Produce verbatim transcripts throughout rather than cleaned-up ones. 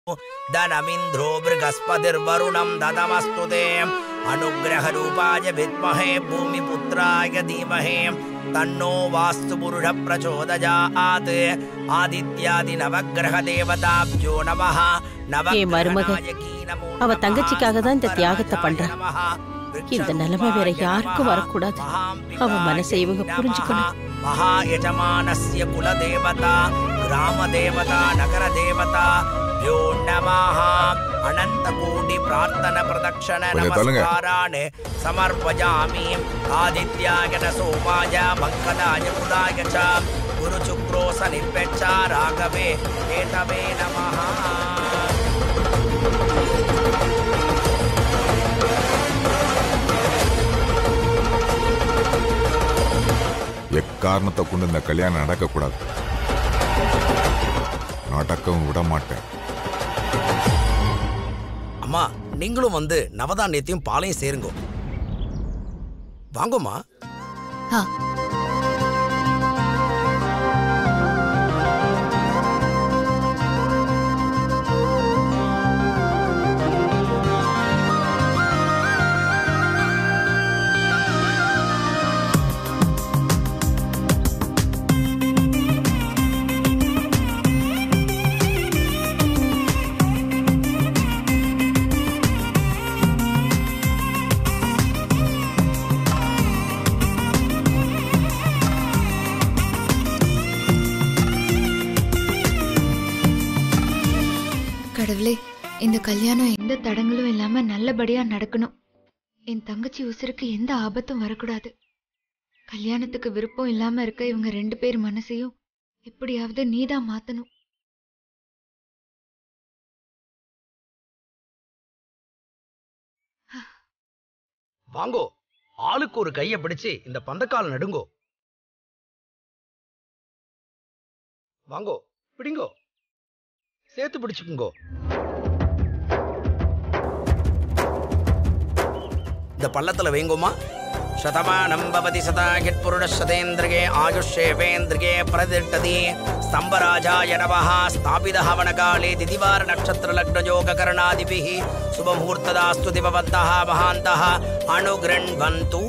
धनमिन्द्रो बृहस्पतिर्वरुणं ददमस्तु ते अनुग्रहरूपाय विद्महे भूमिपुत्राय धीमहि तन्नो वास्तुपुरुषः प्रचोदयात् आदित्यादिनवग्रहदेवताभ्यो नमः नवग्रहनायकी नमो नमः அவ தங்கச்சிக்காக தான் இந்த தியாகத்தை பண்றா. இந்த நிலைமை வேற யாருக்கும் வரக்கூடாது. அவ மனசை இவங்க புரிஞ்சுக்கணும். महायजमानस्य कुलदेवता ग्रामदेवता नगरदेवता भ्यो नमः अनन्तकोटि प्रार्थना प्रदक्षिण नमस्कारान् समर्पयामि आदित्याय न सोमाय मंगलाय बुधाय च गुरुचुक्रोस निर्वेच्च राघवे केतवे नमः. எக்காரணத்தை கொண்டு இந்த கல்யாணம் நடக்கக்கூடாது. நடக்கவும் விட மாட்டேன். அம்மா நீங்களும் வந்து நவதானியத்தையும் பாலையும் சேருங்க. வாங்கம்மா. கடவுளே, இந்த கல்யாணம் எந்த தடங்களும் இல்லாம நல்லபடியா நடக்கணும். என் தங்கச்சி உசுருக்கு எந்த ஆபத்தும் வரக்கூடாது. கல்யாணத்துக்கு விருப்பம் இல்லாம இருக்க இவங்க ரெண்டு பேர் மனசையும் எப்படியாவது நீதான் மாத்தணும். வாங்கோ, ஆளுக்கு ஒரு கைய பிடிச்சு இந்த பந்தக்கால நடுங்கோ. வாங்கோ, பிடிங்கோ, சேர்த்து பிடிச்சுக்குங்கோ. இந்த பள்ளத்துல வைங்கோமா. शतमानं भवति शतायुः पुरुषशतेन्द्रिये आयुष्येवेन्द्रिये प्रतिष्ठति स्तंभराजाय नमः स्थापितः वनकाले तिथिवार नक्षत्र लग्न योग करणादिभिः शुभमुहूर्तदास्तु दिववन्तः महान्तः अनुगृह्णन्तु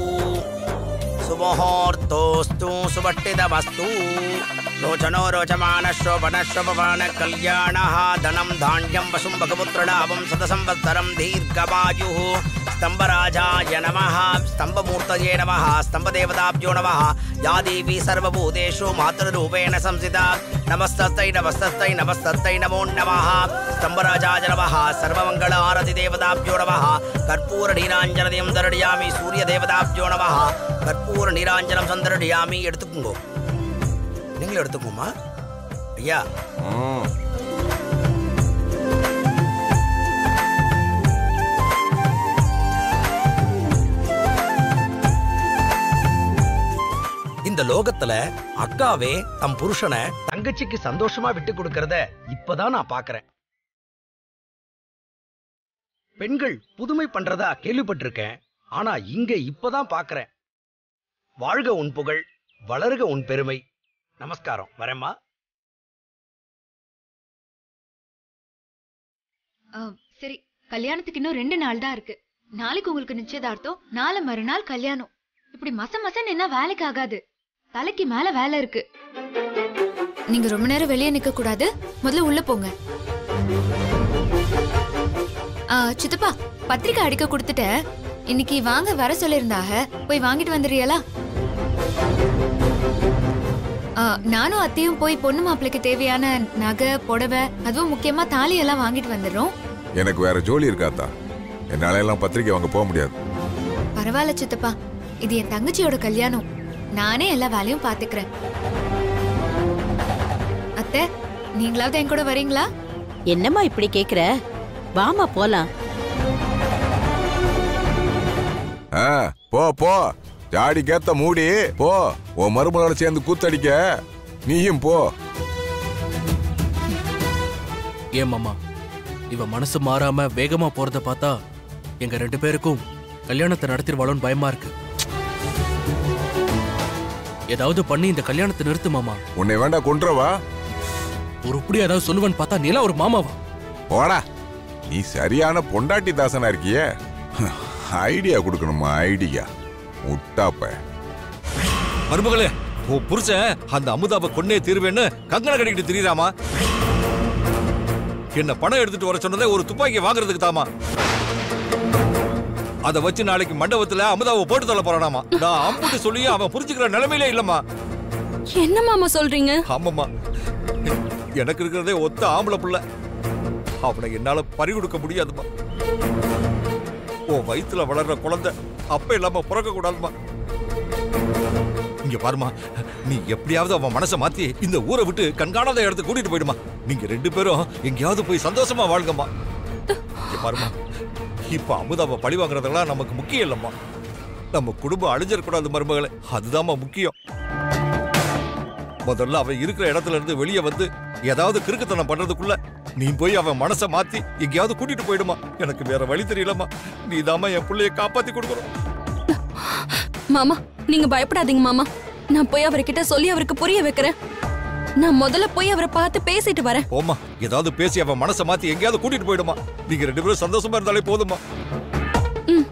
सुमुहूर्तोस्तु सुभट्टितमस्तु रोचनो रोचमानः शोभनः शोभवानः कल्याणः धनं धान्यं वसुं भगपुत्रलाभं शतसंवत्सरं दीर्घमायुः स्तंभराजाय नमः स्तंभमूर्तये नमः स्तंभदेवताभ्यो नमः या देवी सर्वभूतेषु मातृरूपेण संस्थिता नमस्तस्यै नमस्तस्यै नमस्तस्यै नमो नमः स्तंभराजाय नमः सर्वमंगल आरति देवताभ्यो नमः कर्पूर नीरांजनदीपं दर्शयामि सूर्यदेवताभ्यो नमः कर्पूर नीरांजनं संदर्शयामि எடுத்துக்குங்க நீங்களே எடுத்துக்குமா ஐயா. இந்த லோகத்துல அக்காவே தம் புருஷனை தங்கச்சிக்கு சந்தோஷமா விட்டு கொடுக்கறத இப்பதான் நான் பாக்குறேன். பெண்கள் புதுமை பண்றதா கேள்விப்பட்டிருக்கேன், ஆனா இங்க இப்பதான் பாக்குறேன். வாழ்க உன் புகழ், வளர்க உன் பெருமை. நமஸ்காரம், வரேம்மா. சரி, கல்யாணத்துக்கு இன்னும் ரெண்டு நாள் தான் இருக்கு. நாளைக்கு உங்களுக்கு நிச்சயதார்த்தம், நாளை மறுநாள் கல்யாணம். இப்படி மச மசன் என்ன வேலைக்கு ஆகாது. தலைக்கு மேல வேலை இருக்கு. நீங்க ரொம்ப நேரம் வெளியே நிக்க கூடாது. முதல்ல உள்ள போங்க. சித்தப்பா, பத்திரிக்கை அடிக்க கொடுத்துட்ட. இன்னைக்கு வாங்க வர சொல்லிருந்தாக, போய் வாங்கிட்டு வந்துடுறியலா? நானும் அத்தையும் போய் பொண்ணு மாப்பிளைக்கு தேவையான நகை புடவை, அதுவும் முக்கியமா தாலி எல்லாம் வாங்கிட்டு வந்துடுறோம். எனக்கு வேற ஜோலி இருக்காத்தா, என்னால எல்லாம் பத்திரிக்கை வாங்க போக முடியாது. பரவாயில்ல சித்தப்பா, இது என் தங்கச்சியோட கல்யாணம். நானே எல்லா வேலையும் பாத்துக்கிறேன். அத்தை, நீங்களாவது என் கூட வரீங்களா? என்னம்மா இப்படி கேக்குற? வாமா போலாம். போ போ, ஜாடி கேத்த மூடி போ. உன் மருமகளோட சேர்ந்து கூத்தடிக்க நீயும் போ. ஏன் மாமா, இவ மனசு மாறாம வேகமா போறத பார்த்தா எங்க ரெண்டு பேருக்கும் கல்யாணத்தை நடத்திடுவாளோன்னு பயமா இருக்கு. ஏதாவது பண்ணி இந்த கல்யாணத்தை நிறுத்து மாமா. உன்னை வேண்டா கொன்றவா? ஒரு இப்படி ஏதாவது சொல்லுவன்னு பார்த்தா நீலா ஒரு மாமாவா? போடா, நீ சரியான பொண்டாட்டி தாசனா இருக்கியே. ஐடியா கொடுக்கணுமா? ஐடியா முட்டாப்ப. மருமகளே, உன் புருஷன் அந்த அமுதாவை கொன்னே தீர்வேன்னு கங்கணம் கட்டிக்கிட்டு திரியறாமா? என்ன பணம் எடுத்துட்டு வர சொன்னதே ஒரு துப்பாக்கி வாங்குறதுக்கு தாமா. அதை வச்சு நாளைக்கு மண்டபத்துல அமுதாவை போட்டு தள்ள போறானாமா. நான் அம்புட்டு சொல்லியும் அவன் புரிஞ்சுக்கிற நிலைமையிலே இல்லம்மா. என்ன மாமா சொல்றீங்க? ஆமாம்மா, எனக்கு இருக்கிறதே ஒத்த ஆம்பளை புள்ள. அவனை என்னால பறி கொடுக்க முடியாதுமா. உன் வயிற்றுல வளர்ற குழந்தை அப்ப இல்லாம பிறக்க கூடாதுமா. இங்க பாருமா, நீ எப்படியாவது அவன் மனசை மாத்தி இந்த ஊரை விட்டு கண்காணாத இடத்துக்கு கூட்டிட்டு போயிடுமா. நீங்க ரெண்டு பேரும் எங்கேயாவது போய் சந்தோஷமா வாழ்ங்கம்மா. இங்க பாருமா, இப்ப அமுதாவை பழி வாங்குறதெல்லாம் நமக்கு முக்கியம் இல்லம்மா. நம்ம குடும்பம் அழிஞ்சிடக்கூடாது மருமகளே, அதுதான்மா முக்கியம். முதல்ல அவன் இருக்கிற இடத்துல இருந்து வெளியே வந்து ஏதாவது கிறுக்குத்தனம் பண்றதுக்குள்ள நீ போய் அவன் மனசை மாத்தி எங்கேயாவது கூட்டிட்டு போயிடுமா. எனக்கு வேற வழி தெரியலம்மா. நீ தாமா என் பிள்ளைய காப்பாத்தி கொடுக்கணும். மாமா, நீங்க பயப்படாதீங்க மாமா. நான் போய் அவர்கிட்ட சொல்லி அவருக்கு புரிய வைக்கிறேன். நான் முதல்ல போய் அவரை பார்த்து பேசிட்டு வரேன். போமா, ஏதாவது பேசி அவன் மனசை மாத்தி எங்கேயாவது கூட்டிட்டு போயிடுமா. நீங்க ரெண்டு பேரும் சந்தோஷமா இருந்தாலே போதுமா. ம்.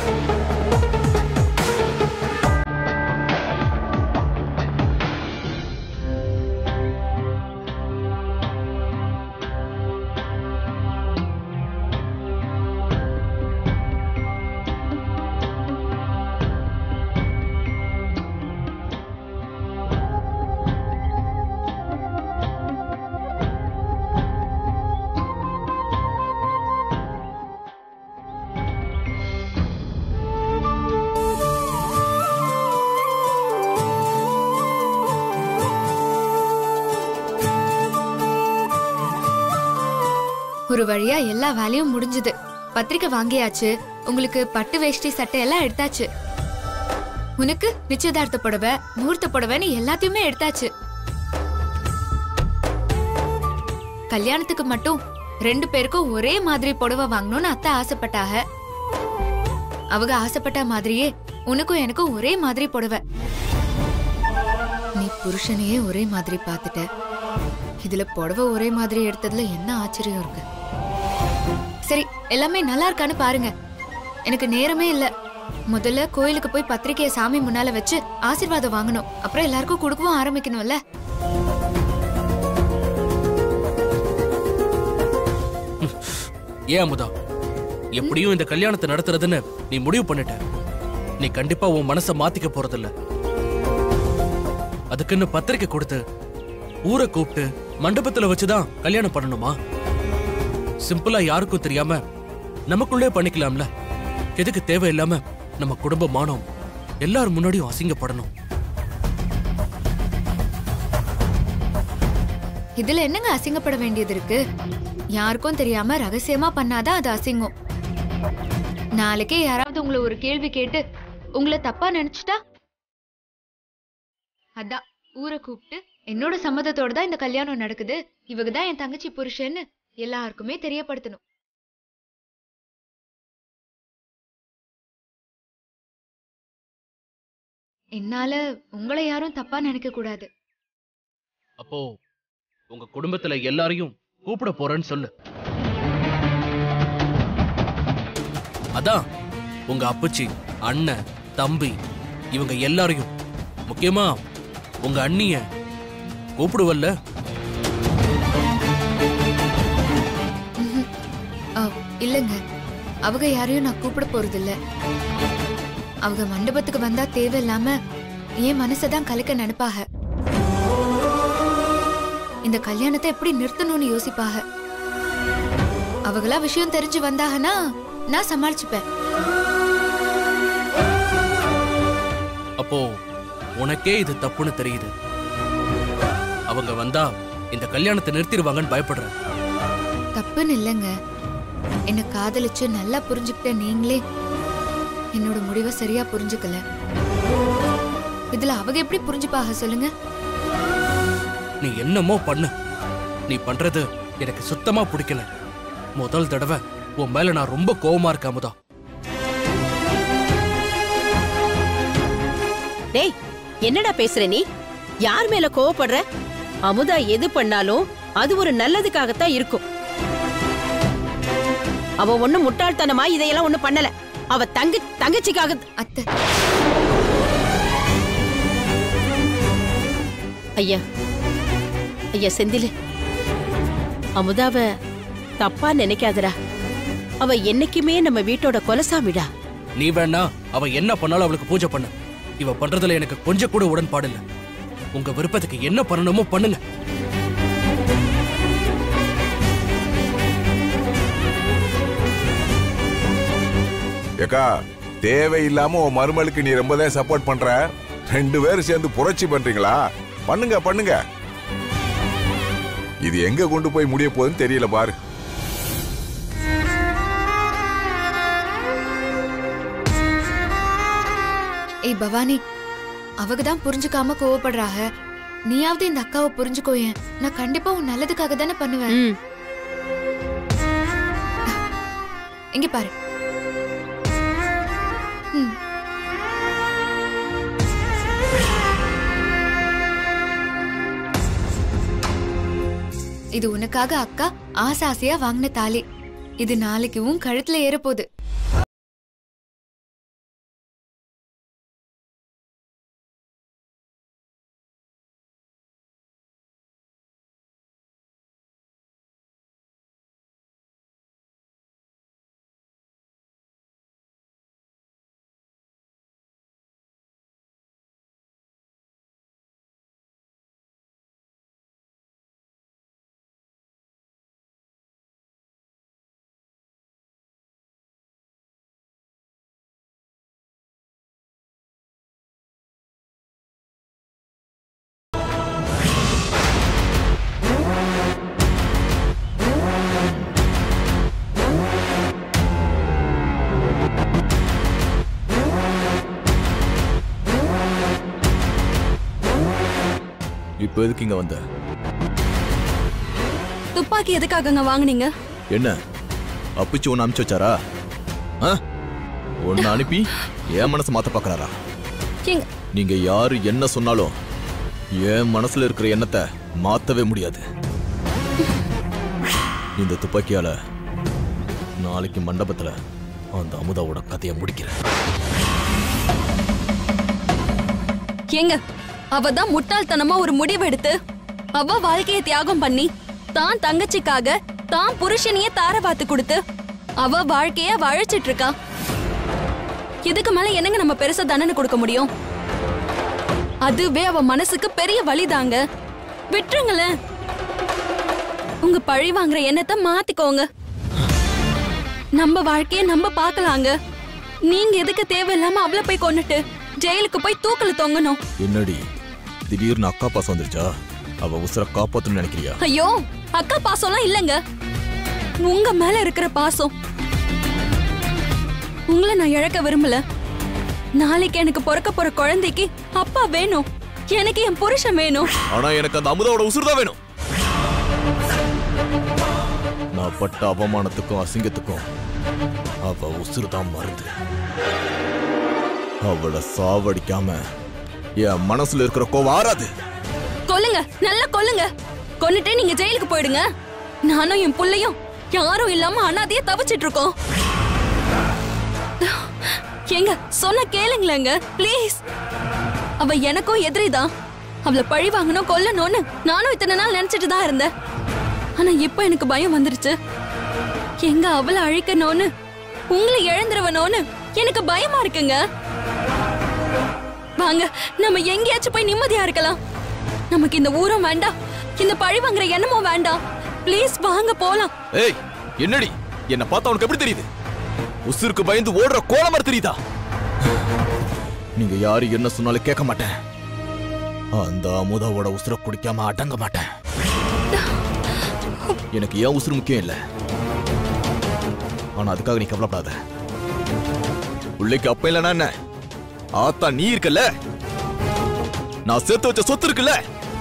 ஒரு வழியா எல்லா வேலையும் முடிஞ்சது. பத்திரிக்கை வாங்கியாச்சு. உங்களுக்கு பட்டு வேஷ்டி சட்டை எல்லாம் எடுத்தாச்சு. உனக்கு நிச்சயதார்த்த புடவை, முகூர்த்த புடவைன்னு எல்லாத்தையுமே எடுத்தாச்சு. கல்யாணத்துக்கு மட்டும் ரெண்டு பேருக்கும் ஒரே மாதிரி புடவை வாங்கணும்னு அத்தை ஆசைப்பட்டாக. அவங்க ஆசைப்பட்ட மாதிரியே உனக்கும் எனக்கும் ஒரே மாதிரி புடவை. நீ புருஷனையே ஒரே மாதிரி பார்த்துட்ட. இதுல புடவை ஒரே மாதிரி எடுத்ததுல என்ன ஆச்சரியம் இருக்கு? சரி, எல்லாமே நல்லா இருக்கான்னு பாருங்க. எனக்கு நேரமே இல்ல. முதல்ல கோயிலுக்கு போய் பத்திரிக்கைய சாமி முன்னால வச்சு ஆசீர்வாதம் வாங்கணும். அப்புறம் எல்லாருக்கும் கொடுக்கவும் ஆரம்பிக்கணும்ல. ஏன் அமுதா, எப்படியும் இந்த கல்யாணத்தை நடத்துறதுன்னு நீ முடிவு பண்ணிட்ட. நீ கண்டிப்பா உன் மனசை மாத்திக்க போறதில்ல. அதுக்குன்னு பத்திரிக்கை கொடுத்து ஊரை கூப்பிட்டு மண்டபத்துல வச்சுதான் கல்யாணம் பண்ணணுமா? சிம்பிளா யாருக்கும் தெரியாம நமக்குள்ளே பண்ணிக்கலாம்ல. எதுக்கு தேவையில்லாம நம்ம குடும்ப மானம் எல்லாரும் முன்னாடியும் அசிங்கப்படணும்? இதுல என்னங்க அசிங்கப்பட வேண்டியது இருக்கு? யாருக்கும் தெரியாம ரகசியமா பண்ணாதான் அது அசிங்கம். நாளைக்கே யாராவது உங்களை ஒரு கேள்வி கேட்டு உங்களை தப்பா நினைச்சிட்டா, அதான் ஊரை கூப்பிட்டு என்னோட சம்மதத்தோட தான் இந்த கல்யாணம் நடக்குது, இவங்க தான் என் தங்கச்சி புருஷன்னு எல்லாருக்குமே தெரியப்படுத்தணும். என்னால உங்களை யாரும் தப்பா நினைக்க கூடாது. அப்போ உங்க குடும்பத்துல எல்லாரையும் கூப்பிட போறேன்னு சொல்லு. அதான் உங்க அப்பச்சி, அண்ணன், தம்பி இவங்க எல்லாரையும், முக்கியமா உங்க அண்ணிய கூப்பிடுவல்ல? இல்லங்க, அவங்க யாரையும் நான் கூப்பிட போறது இல்ல. அவங்க மண்டபத்துக்கு வந்தா தேவையில்லாம என் மனசதான் கலக்க நினைப்பாக. இந்த கல்யாணத்தை எப்படி நிறுத்தணும்னு யோசிப்பாக. அவங்களா விஷயம் தெரிஞ்சு வந்தாங்கன்னா நான் சமாளிச்சுப்பேன். அப்போ உனக்கே இது தப்புன்னு தெரியுது. அவங்க வந்தா இந்த கல்யாணத்தை நிறுத்திடுவாங்கன்னு பயப்படுற. தப்புன்னு இல்லங்க, என்ன காதலிச்சு நல்லா புரிஞ்சுக்கிட்ட நீங்களே என்னோட முடிவை சரியா புரிஞ்சுக்கல. இதுல அவங்க எப்படி புரிஞ்சுப்பாக சொல்லுங்க? நீ என்னமோ பண்ணு, நீ பண்றது எனக்கு சுத்தமா பிடிக்கல. முதல் தடவை உன் மேல நான் ரொம்ப கோவமா இருக்க அமுதா. டேய், என்னடா பேசுற நீ? யார் மேல கோவப்படுற? அமுதா எது பண்ணாலும் அது ஒரு நல்லதுக்காகத்தான் இருக்கும். அவ ஒண்ணு முட்டாள்தனமா இதையெல்லாம் ஒண்ணு பண்ணல. அவ தங்க தங்கச்சிக்காக. அத்தை, ஐயா ஐயா செந்தில், அமுதாவ தப்பா நினைக்காதடா. அவ என்னைக்குமே நம்ம வீட்டோட கொலசாமிடா. நீ வேணா அவ என்ன பண்ணாலும் அவளுக்கு பூஜை பண்ணு. இவ பண்றதுல எனக்கு கொஞ்சம் கூட உடன்பாடு இல்ல. உங்க விருப்பத்துக்கு என்ன பண்ணணுமோ பண்ணுங்க. ஏக்கா, தேவையில்லாம உன் மருமலுக்கு நீ ரொம்பதான் சப்போர்ட் பண்ற. ரெண்டு பேரும் சேர்ந்து புரட்சி பண்றீங்களா? பண்ணுங்க பண்ணுங்க. இது எங்க கொண்டு போய் முடிய போகுதுன்னு தெரியல பாரு. ஏய் பவானி, அவகதான் புரிஞ்சுக்காம கோவப்படுறாக. நீயாவது இந்த அக்காவை புரிஞ்சுக்கோயேன். நான் கண்டிப்பா உன் நல்லதுக்காக தானே பண்ணுவேன். ம். இங்க பாரு. ம். இது உனக்காக அக்கா ஆசை ஆசையா வாங்கின தாலி. இது நாளைக்கு உன் கழுத்துல ஏறப்போகுது. இப்போ எதுக்கு இங்க வந்த? துப்பாக்கி எதுக்காகங்க வாங்குனீங்க? என்ன அப்பிச்சு ஒன்னு அனுப்பிச்சு வச்சாரா? ஒன்னு அனுப்பி என் மனசை மாத்த பாக்குறாரா? ஏங்க, நீங்க யாரு என்ன சொன்னாலும் என் மனசுல இருக்கிற எண்ணத்தை மாத்தவே முடியாது. இந்த துப்பாக்கியால நாளைக்கு மண்டபத்துல அந்த அமுதாவோட கதையை முடிக்கிறேன். ஏங்க, அவதான் முட்டாள்தனமா ஒரு முடிவு எடுத்து அவ வாழ்க்கையை தியாகம் பண்ணி தான் தங்கச்சிக்காக தான் புருஷனையே தார பார்த்து கொடுத்து அவ வாழ்க்கைய வாழிச்சிட்டு இருக்கா. இதுக்கு மேல என்னங்க நம்ம பெருசா தண்டனை கொடுக்க முடியும்? அதுவே அவ மனசுக்கு பெரிய வலிதாங்க. விட்டுருங்களேன். உங்க பழி வாங்குற எண்ணத்தை மாத்திக்கோங்க. நம்ம வாழ்க்கைய நம்ம பார்க்கலாங்க. நீங்க எதுக்கு தேவையில்லாம அவளை போய் கொன்னுட்டு ஜெயிலுக்கு போய் தூக்கல தொங்கணும்? என்னடி திடீர்னு அக்கா பாசம் வந்துருச்சா? அவ உசுர காப்பாத்தணும்னு நினைக்கிறியா? ஐயோ, அக்கா பாசம்லாம் இல்லங்க. உங்க மேல இருக்கிற பாசம். உங்களை நான் இழக்க விரும்பல. நாளைக்கு எனக்கு பிறக்க போற குழந்தைக்கு அப்பா வேணும். எனக்கு என் புருஷன் வேணும். ஆனா எனக்கு அந்த அமுதாவோட உசுறு தான் வேணும். நான் பட்ட அவமானத்துக்கும் அசிங்கத்துக்கும் அவ உசுறு தான் மருந்து. அவளை சாவடிக்காம என் மனசுல இருக்கிற கோவம் ஆறாது. கொல்லுங்க, நல்லா கொல்லுங்க. கொன்னுட்டே நீங்க ஜெயிலுக்கு போயிடுங்க. நானும் என் புள்ளையும் யாரும் இல்லாம அனாதையா தவிச்சிட்டு இருக்கோம். ஏங்க, சொன்ன கேளுங்களேங்க ப்ளீஸ். அவ எனக்கும் எதிரிதான். அவளை பழி வாங்கணும் கொல்லணும்னு நானும் இத்தனை நாள் நினைச்சிட்டு தான் இருந்தேன். ஆனா இப்ப எனக்கு பயம் வந்துருச்சு. எங்க அவளை அழிக்கணும்னு உங்களை இழந்துருவனோன்னு எனக்கு பயமா இருக்குங்க. வாங்க, நம்ம எங்கேயாச்சும் போய் நிம்மதியா இருக்கலாம். நமக்கு இந்த ஊரும் வேண்டாம், இந்த பழி வாங்குற எண்ணமும் வேண்டாம். ப்ளீஸ் வாங்க போலாம். ஏய், என்னடி என்ன பார்த்தா உனக்கு எப்படி தெரியுது? உசுருக்கு பயந்து ஓடுற கோலமர் தெரியுதா? நீங்க யாரு என்ன சொன்னாலும் கேட்க மாட்டேன். அந்த அமுதாவோட உசுர குடிக்காம அடங்க மாட்டேன். எனக்கு ஏன் உசுறு முக்கியம் இல்ல. ஆனா அதுக்காக நீ கவலைப்படாத. பிள்ளைக்கு அப்ப இல்லைன்னா என்ன, ஆத்தா நீ இருக்கல, நான் சேர்த்து வச்ச சொத்து இருக்குல்ல,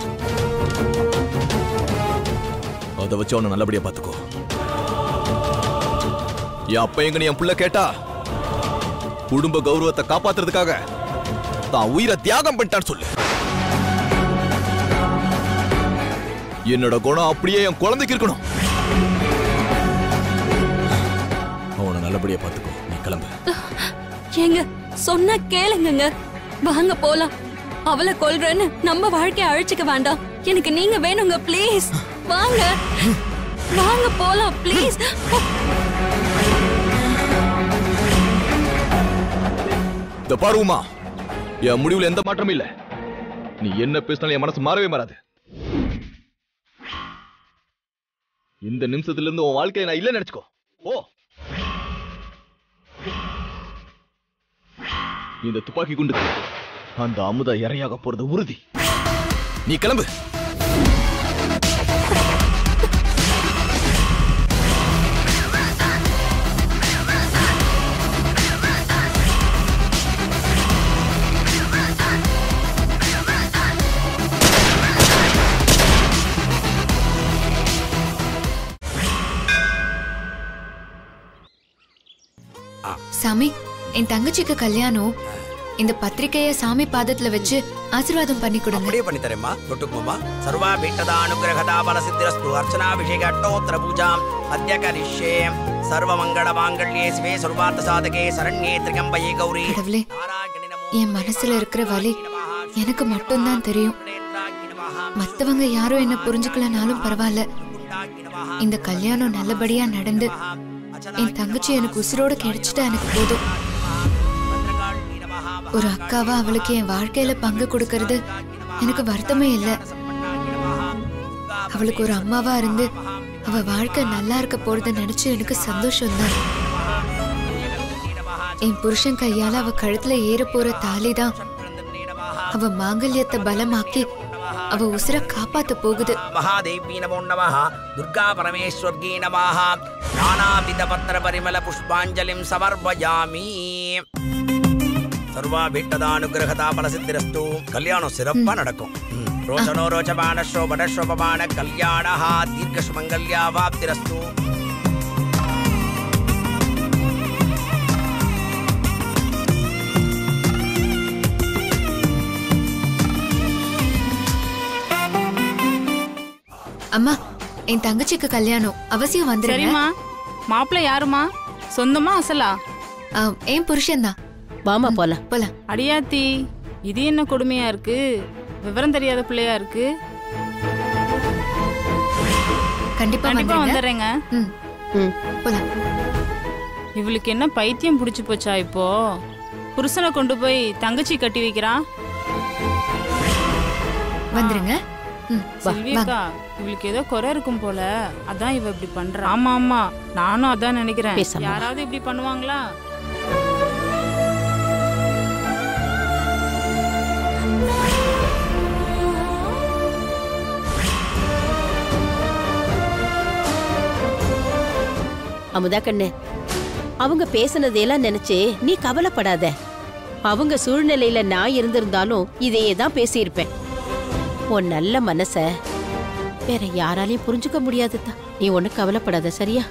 அதை வச்சு அவனை நல்லபடியா பாத்துக்கோ. என் அப்ப எங்க என் புள்ள கேட்டா குடும்ப கௌரவத்தை காப்பாத்துறதுக்காக தான் உயிரை தியாகம் பண்ணிட்டான்னு சொல்லு. என்னோட குணம் அப்படியே என் குழந்தைக்கு இருக்கணும். நல்லபடியா பாத்துக்கோ. நீ கிளம்பு. ஏங்க சொன்னா கேளுங்க. வாங்க போலாம். அவளை கொல்றேன்னு நம்ம வாழ்க்கைய அழிச்சுக்க வேண்டாம். எனக்கு நீங்க வேணுங்க. ப்ளீஸ் வாங்க வாங்க போலாம் ப்ளீஸ். இந்த பாருமா, என் முடிவுல எந்த மாற்றமும் இல்ல. நீ என்ன பேசினாலும் என் மனசு மாறவே மாறாது. இந்த நிமிஷத்துல இருந்து உன் வாழ்க்கையை நான் இல்ல நினைச்சுக்கோ. ஓ, இந்த துப்பாக்கி குண்டு அந்த அமுதா இரையாக போறது உறுதி. நீ கிளம்பு. சாமி, என் தங்கச்சிக்கு கல்யாணம். இந்த பத்திரிக்கைய சாமி பாதத்துல வச்சு ஆசீர்வாதம் பண்ணி கொடுங்க. அப்படியே பண்ணி தரேம்மா. தொட்டுக்குமா. சர்வா பீட்டதா அனுகிரகதா பலசித்திரஸ்து அர்ச்சனாபிஷேக அட்டோத்திர பூஜாம் அத்ய கரிஷ்யே. சர்வ மங்கள மாங்கல்யே சிவே சர்வார்த்த சாதகே சரண்யே த்ரிகம்பயே கௌரி. கடவுளே, என் மனசுல இருக்கிற வலி எனக்கு மட்டும்தான் தெரியும். மத்தவங்க யாரும் என்ன புரிஞ்சுக்கலனாலும் பரவாயில்ல. இந்த கல்யாணம் நல்லபடியா நடந்து என் தங்கச்சி எனக்கு உசுரோட கிடைச்சிட்டா எனக்கு போதும். ஒரு அக்காவா அவளுக்கு என் வாழ்க்கையில பங்கு கொடுக்கறது எனக்கு வருத்தமே இல்லை. அவளுக்கு ஒரு அம்மாவா இருந்து அவ வாழ்க்கை நல்லா இருக்க போறத நினைச்சு எனக்கு சந்தோஷம் தான். என் புருஷன் கையால அவ கழுத்துல ஏற போற தாலிதான் அவ மாங்கல்யத்தை பலமாக்கி அவ உசுர காப்பாத்த போகுது. மகாதேவி நமோ நமஹ. துர்கா பரமேஸ்வர்கி நமஹ. நானாவித பத்திர பரிமள புஷ்பாஞ்சலிம் சமர்ப்பயாமி. சர்வா பீட்டதானுகிரகதா பலசித்திரஸ்து. கல்யாணம் சிறப்பா நடக்கும். ரோச்சனோ ரோச்சமான சோபன சோபமான கல்யாணஹ தீர்க்க சுமங்கல்யா வாப்திரஸ்து. அம்மா, என் தங்கச்சிக்கு கல்யாணம் அவசியம் வந்துருங்க. சரிம்மா. மாப்பிள்ளை யாருமா? சொந்தமா அசலா? என் புருஷன் தான். வாமா போலாம். போலாம். அடியாத்தி, இது என்ன கொடுமையா இருக்கு? விவரம் தெரியாத பிள்ளையா இருக்கு. கண்டிப்பா கண்டிப்பா வந்துடுறேங்க. ம், ம், போலாம். இவளுக்கு என்ன பைத்தியம் புடிச்சு போச்சா இப்போ? புருஷனை கொண்டு போய் தங்கச்சி கட்டி வைக்கிறா. வந்துருங்க. செல்வியக்கா, இவளுக்கு ஏதோ குறை இருக்கும் போல, அதான் இவ இப்படி பண்றா. ஆமா ஆமா, நானும் அதான் நினைக்கிறேன். யாராவது இப்படி பண்ணுவாங்களா? அமுதா கண்ணு, அவங்க பேசுனதையெல்லாம் நினைச்சு நீ கவலைப்படாத. அவங்க சூழ்நிலையில நான் இருந்திருந்தாலும் இதையே தான் பேசியிருப்பேன். உன் நல்ல மனச வேற யாராலையும் புரிஞ்சுக்க முடியாதுதான். நீ ஒண்ணு கவலைப்படாத, சரியா?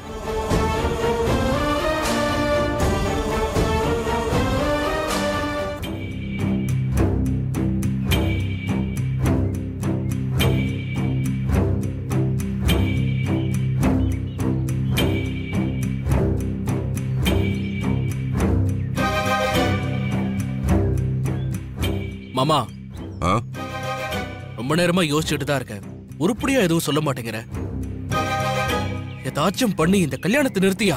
மாமா, ஆ? ரொம்ப நேரமா யோசிச்சுட்டு தான் இருக்கேன். உருப்படியா எதுவும் சொல்ல மாட்டேங்கிற. ஏதாச்சும் பண்ணி இந்த கல்யாணத்தை நிறுத்தியா?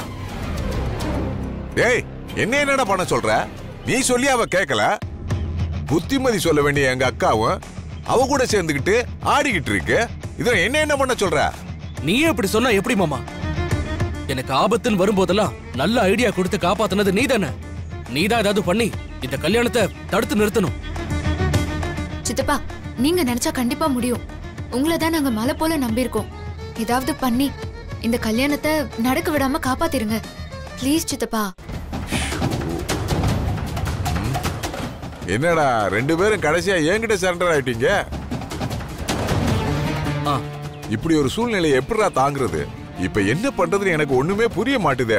டேய், என்ன என்னடா பண்ண சொல்ற? நீ சொல்லி அவ கேட்கல. புத்திமதி சொல்ல வேண்டிய எங்க அக்காவும் அவ கூட சேர்ந்துக்கிட்டு ஆடிக்கிட்டு இருக்கு. இத என்ன என்ன பண்ண சொல்ற? நீயே இப்படி சொன்னா எப்படி மாமா? எனக்கு ஆபத்துன்னு வரும்போதெல்லாம் நல்ல ஐடியா கொடுத்து காப்பாத்துனது நீ தானே. நீதான் ஏதாவது பண்ணி இந்த கல்யாணத்தை தடுத்து நிறுத்தணும். சித்தப்பா, நீங்க நினைச்சா கண்டிப்பா முடியும். உங்களை தான் நாங்க மலை போல நம்பியிருக்கோம். ஏதாவது பண்ணி இந்த கல்யாணத்தை நடக்க விடாம காப்பாத்திருங்க. ப்ளீஸ் சித்தப்பா. என்னடா ரெண்டு பேரும் கடைசியா என்கிட்ட சரண்டர் ஆயிட்டீங்க? இப்படி ஒரு சூழ்நிலையை எப்படிடா தாங்குறது? இப்ப என்ன பண்றதுன்னு எனக்கு ஒண்ணுமே புரிய மாட்டுதே.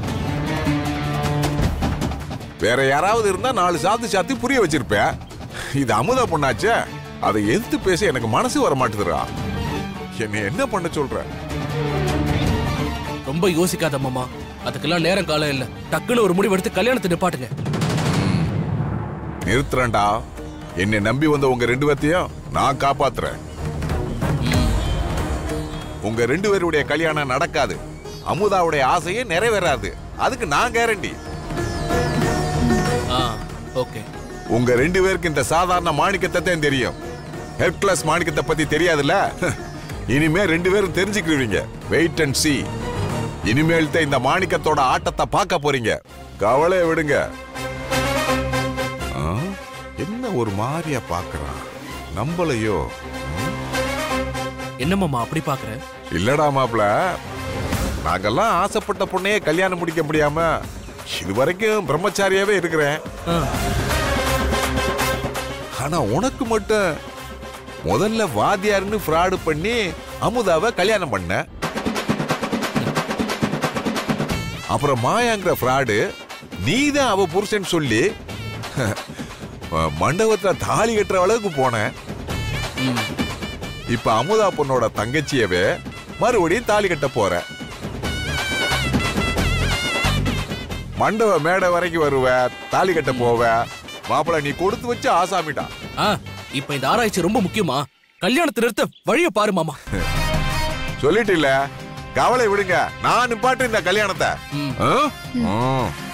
வேற யாராவது இருந்தா நாலு சாத்து சாத்தி புரிய வச்சிருப்பேன். இது அமுதா பொண்ணாச்சே, அதை எதிர்த்து பேச எனக்கு மனசு வர மாட்டுதுடா. என்ன என்ன பண்ண சொல்ற? ரொம்ப யோசிக்காத மாமா. அதுக்கெல்லாம் நேரம் காலம் இல்ல. டக்குன்னு ஒரு முடிவு எடுத்து கல்யாணத்தை நிப்பாட்டுங்க. நிறுத்துறேன்டா. என்னை நம்பி வந்த உங்க ரெண்டு பேர்த்தையும் நான் காப்பாத்துறேன். உங்க ரெண்டு பேருடைய கல்யாணம் நடக்காது. அமுதாவுடைய ஆசையே நிறைவேறாது. அதுக்கு நான் கேரண்டி. ஓகே. உங்க ரெண்டு பேருக்கு இந்த சாதாரண மாணிக்கத்தை தான் தெரியும். ஹெர்குலஸ் மாணிக்கத்தை பத்தி தெரியாதுல்ல. இனிமே ரெண்டு பேரும் தெரிஞ்சுக்கிடுவீங்க. Wait and see. இனிமேல் தான் இந்த மாணிக்கத்தோட ஆட்டத்தை பார்க்க போறீங்க. கவலையை விடுங்க. என்ன ஒரு மாதிரியா பாக்குறான்? நம்பலையோ? என்ன மாமா அப்படி பாக்குற? இல்லடா மாப்ள, நாங்கெல்லாம் ஆசைப்பட்ட பொண்ணையே கல்யாணம் முடிக்க முடியாம இது வரைக்கும் பிரம்மச்சாரியாவே இருக்கிறேன். ஆனா உனக்கு மட்டும் முதல்ல வாத்தியாருன்னு ஃப்ராடு பண்ணி அமுதாவை கல்யாணம் பண்ண. அப்புறம் மாயாங்கிற ஃப்ராடு நீதான் அவ புருஷன் சொல்லி மண்டபத்துல தாலி கட்டுற அளவுக்கு போன. இப்ப அமுதா பொண்ணோட தங்கச்சியவே மறுபடியும் தாலி கட்ட போற. மண்டப மேடை வரைக்கும் வருவ, தாலி கட்ட போவ. மாப்பிள்ள நீ கொடுத்து வச்சு ஆசாமிட்டா. இப்ப இந்த ஆராய்ச்சி ரொம்ப முக்கியமா? கல்யாணத்தை நிறுத்த வழிய பாரு மாமா. சொல்லிட்டு இல்ல, கவலை விடுங்க. நான் நிப்பாட்டு இந்த கல்யாணத்தை.